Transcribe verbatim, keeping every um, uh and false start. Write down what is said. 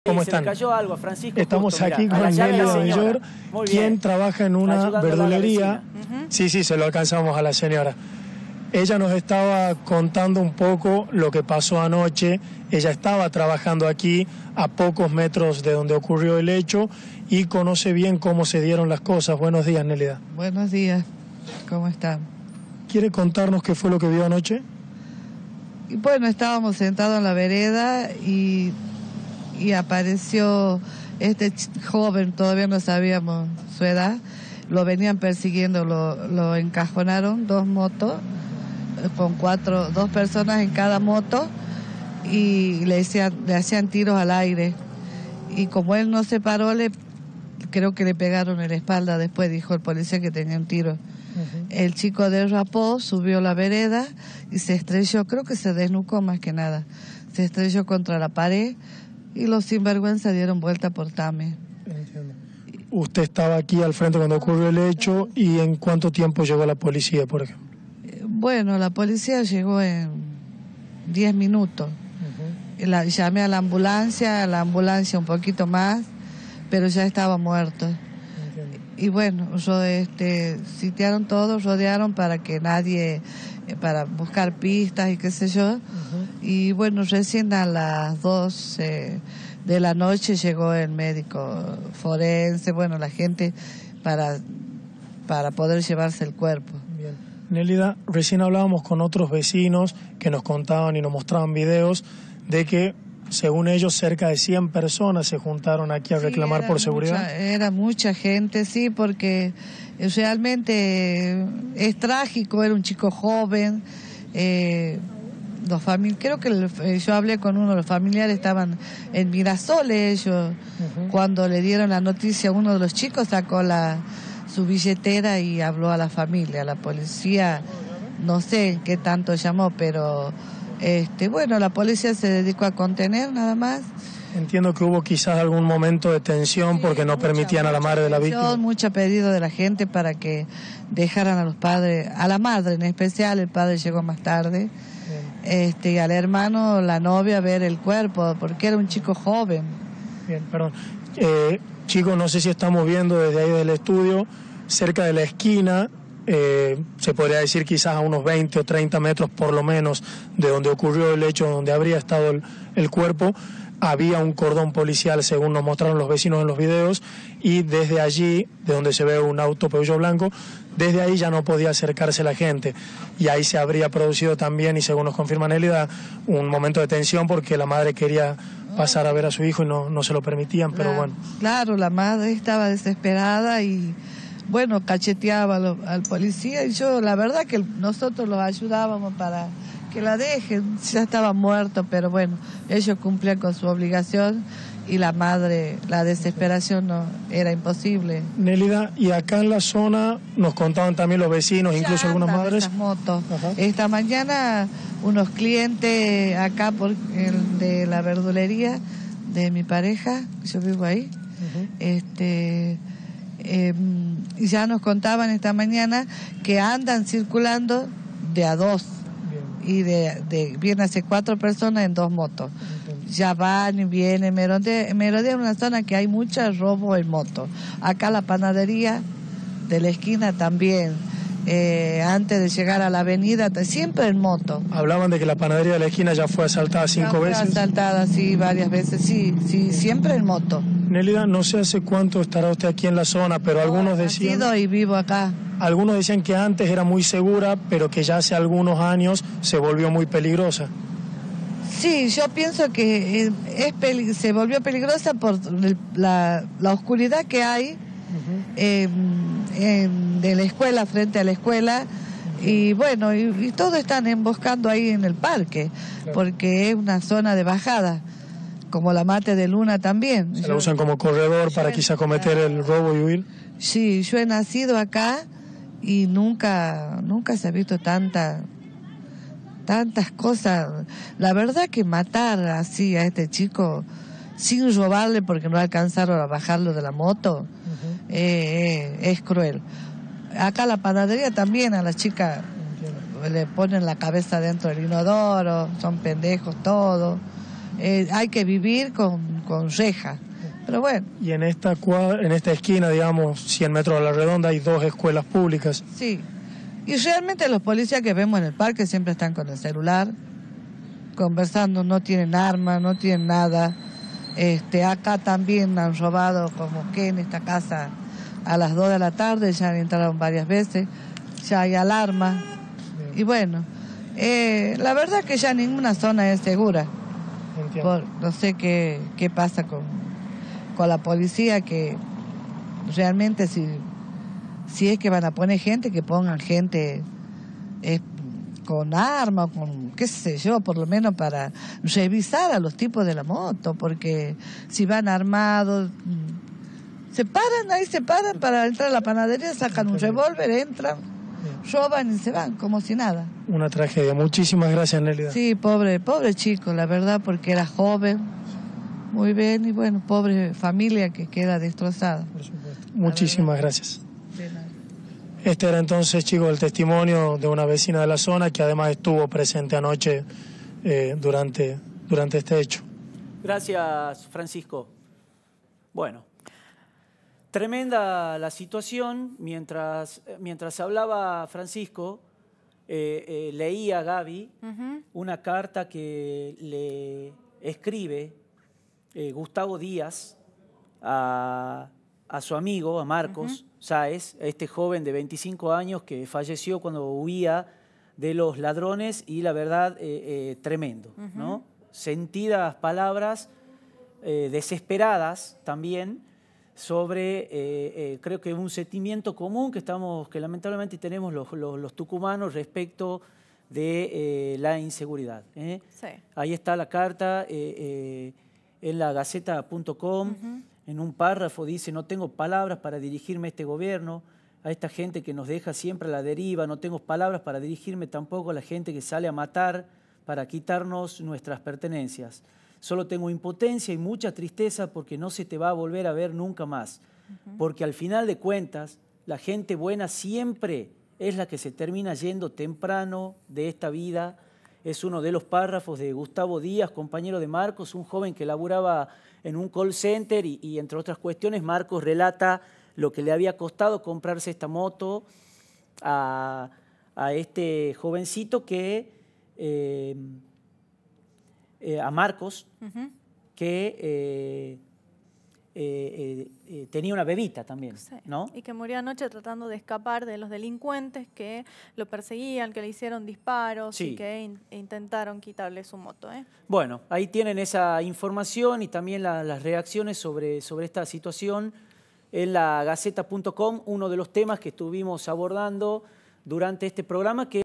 ¿Cómo se están? le cayó algo a Francisco. Estamos justo, aquí mirá, con Nelida Villor, quien bien. trabaja en una Ayudándola verdulería. uh-huh. Sí, sí, se lo alcanzamos a la señora. Ella nos estaba contando un poco lo que pasó anoche. Ella estaba trabajando aquí a pocos metros de donde ocurrió el hecho y conoce bien cómo se dieron las cosas. Buenos días, Nelida. Buenos días, ¿cómo están? ¿Quiere contarnos qué fue lo que vio anoche? Y bueno, estábamos sentados en la vereda y, y apareció este joven, todavía no sabíamos su edad, lo venían persiguiendo, lo, lo encajonaron, dos motos, con cuatro, dos personas en cada moto, y le, decían, le hacían tiros al aire. Y como él no se paró, le, creo que le pegaron en la espalda, después dijo el policía que tenía un tiro. Uh-huh. El chico derrapó, subió la vereda y se estrelló, creo que se desnucó más que nada, se estrelló contra la pared y los sinvergüenza dieron vuelta por Tame. Entiendo. Usted estaba aquí al frente cuando ocurrió el hecho, ¿y en cuánto tiempo llegó la policía, por ejemplo? Bueno, la policía llegó en diez minutos. Uh-huh. La, llamé a la ambulancia, a la ambulancia un poquito más, pero ya estaba muerto. Y bueno, yo, este, sitiaron todos, rodearon para que nadie, eh, para buscar pistas y qué sé yo. Uh-huh. Y bueno, recién a las doce de la noche llegó el médico forense, bueno, la gente para, para poder llevarse el cuerpo. Bien. Nélida, recién hablábamos con otros vecinos que nos contaban y nos mostraban videos de que, según ellos, cerca de cien personas se juntaron aquí a sí, reclamar por seguridad. Mucha, era mucha gente, sí, porque realmente es trágico, era un chico joven. Eh, los famili- creo que el, yo hablé con uno de los familiares, estaban en Mirasol ellos. Uh-huh. Cuando le dieron la noticia, uno de los chicos sacó la, su billetera y habló a la familia. La policía, no sé qué tanto llamó, pero... Este, bueno, la policía se dedicó a contener nada más. Entiendo que hubo quizás algún momento de tensión sí, porque no mucha, permitían a la madre de la víctima. Mucho pedido de la gente para que dejaran a los padres, a la madre en especial, el padre llegó más tarde, bien. Este, y al hermano, la novia, a ver el cuerpo, porque era un chico joven. Bien, perdón. Eh, chicos, no sé si estamos viendo desde ahí del estudio, cerca de la esquina, Eh, se podría decir quizás a unos veinte o treinta metros por lo menos de donde ocurrió el hecho, donde habría estado el, el cuerpo, había un cordón policial, según nos mostraron los vecinos en los videos, y desde allí, de donde se ve un auto Peugeot blanco, desde ahí ya no podía acercarse la gente, y ahí se habría producido también, y según nos confirma Nélida, un momento de tensión porque la madre quería pasar a ver a su hijo y no, no se lo permitían, pero claro, bueno. Claro, la madre estaba desesperada y bueno, cacheteaba lo, al policía y yo, la verdad que nosotros los ayudábamos para que la dejen, ya estaba muerto, pero bueno, ellos cumplían con su obligación y la madre, la desesperación no era imposible. Nélida, y acá en la zona nos contaban también los vecinos, ya incluso algunas madres. Esas motos. Ajá. Esta mañana unos clientes acá por el de la verdulería de mi pareja, yo vivo ahí, uh-huh. este... Eh, ya nos contaban esta mañana que andan circulando de a dos. Bien. Y de, de vienen hace cuatro personas en dos motos. Bien. Ya van y vienen, merodean, merodean una zona que hay mucho robo en moto. Acá la panadería de la esquina también, eh, antes de llegar a la avenida, siempre en moto. Hablaban de que la panadería de la esquina ya fue asaltada cinco ya fue veces. Asaltada, sí, varias veces, sí, sí, siempre en moto. Nélida, no sé hace cuánto estará usted aquí en la zona, pero no, algunos decían... Nacido y vivo acá. Algunos decían que antes era muy segura, pero que ya hace algunos años se volvió muy peligrosa. Sí, yo pienso que es peli- se volvió peligrosa por la, la oscuridad que hay uh-huh. eh, en, de la escuela, frente a la escuela, uh-huh. y bueno, y, y todos están emboscando ahí en el parque, claro. Porque es una zona de bajada. Como la Mate de Luna también. ¿Se la usan como corredor para quizá cometer el robo y huir? Sí, yo he nacido acá y nunca, nunca se ha visto tanta, tantas cosas. La verdad que matar así a este chico sin robarle porque no alcanzaron a bajarlo de la moto, uh-huh. eh, eh, es cruel. Acá la panadería también a las chicas uh-huh. le ponen la cabeza dentro del inodoro, son pendejos todos. Eh, hay que vivir con, con reja. Pero bueno. Y en esta, cuadra, en esta esquina, digamos, cien metros a la redonda, hay dos escuelas públicas. Sí. Y realmente los policías que vemos en el parque siempre están con el celular, conversando, no tienen armas, no tienen nada. Este, acá también han robado, como que en esta casa, a las dos de la tarde, ya han entrado varias veces, ya hay alarma. Bien. Y bueno, eh, la verdad que ya ninguna zona es segura. Por, no sé qué, qué pasa con, con la policía, que realmente si, si es que van a poner gente, que pongan gente eh, con arma, con qué sé yo, por lo menos para revisar a los tipos de la moto, porque si van armados, se paran, ahí se paran para entrar a la panadería, sacan un revólver, entran, roban y se van, como si nada. Una tragedia. Muchísimas gracias, Nélida. Sí, pobre, pobre chico, la verdad, porque era joven, muy bien, y bueno, pobre familia que queda destrozada. Por supuesto. Muchísimas gracias. Este era entonces, chicos, el testimonio de una vecina de la zona que además estuvo presente anoche eh, durante, durante este hecho. Gracias, Francisco. Bueno, tremenda la situación. Mientras, mientras hablaba Francisco, eh, eh, leía a Gaby uh-huh. una carta que le escribe eh, Gustavo Díaz a, a su amigo, a Marcos uh-huh. Sáez, este joven de veinticinco años que falleció cuando huía de los ladrones, y la verdad, eh, eh, tremendo, uh-huh. ¿no? Sentidas palabras, eh, desesperadas también, sobre, eh, eh, creo que un sentimiento común que, estamos, que lamentablemente tenemos los, los, los tucumanos respecto de eh, la inseguridad. ¿eh? Sí. Ahí está la carta eh, eh, en la gaceta punto com. Uh-huh. En un párrafo dice: no tengo palabras para dirigirme a este gobierno, a esta gente que nos deja siempre a la deriva. No tengo palabras para dirigirme tampoco a la gente que sale a matar para quitarnos nuestras pertenencias. Solo tengo impotencia y mucha tristeza porque no se te va a volver a ver nunca más. Uh-huh. Porque al final de cuentas, la gente buena siempre es la que se termina yendo temprano de esta vida. Es uno de los párrafos de Gustavo Díaz, compañero de Marcos, un joven que laburaba en un call center y, y entre otras cuestiones, Marcos relata lo que le había costado comprarse esta moto a, a este jovencito que... Eh, Eh, a Marcos, uh-huh. que eh, eh, eh, tenía una bebita también, sí. ¿no? Y que murió anoche tratando de escapar de los delincuentes que lo perseguían, que le hicieron disparos sí. y que in intentaron quitarle su moto. ¿eh? Bueno, ahí tienen esa información y también la, las reacciones sobre, sobre esta situación en la gaceta punto com, uno de los temas que estuvimos abordando durante este programa, que